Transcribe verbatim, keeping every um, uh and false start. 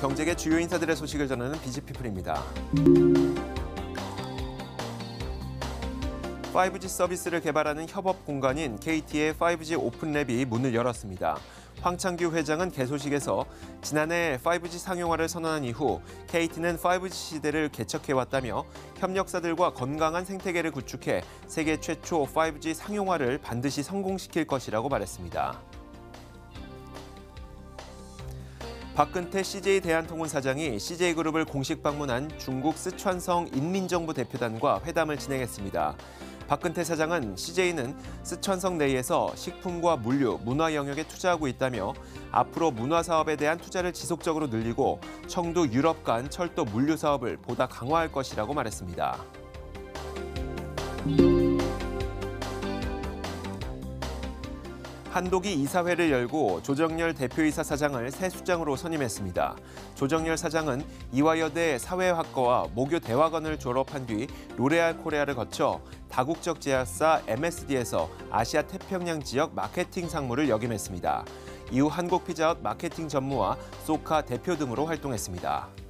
경제계 주요 인사들의 소식을 전하는 비지피플입니다. 파이브지 서비스를 개발하는 협업 공간인 케이티의 파이브지 오픈랩이 문을 열었습니다. 황창규 회장은 개소식에서 지난해 파이브지 상용화를 선언한 이후 케이티는 파이브지 시대를 개척해왔다며 협력사들과 건강한 생태계를 구축해 세계 최초 파이브지 상용화를 반드시 성공시킬 것이라고 말했습니다. 박근태 씨제이 대한통운사장이 씨제이그룹을 공식 방문한 중국 쓰촨성 인민정부 대표단과 회담을 진행했습니다. 박근태 사장은 씨제이는 쓰촨성 내에서 식품과 물류, 문화 영역에 투자하고 있다며 앞으로 문화 사업에 대한 투자를 지속적으로 늘리고 청도 유럽 간 철도 물류 사업을 보다 강화할 것이라고 말했습니다. 한독이 이사회를 열고 조정열 대표이사 사장을 새 수장으로 선임했습니다. 조정열 사장은 이화여대 사회학과와 모교 대학원을 졸업한 뒤 로레알 코리아를 거쳐 다국적 제약사 엠에스디에서 아시아 태평양 지역 마케팅 상무를 역임했습니다. 이후 한국 피자헛 마케팅 전무와 소카 대표 등으로 활동했습니다.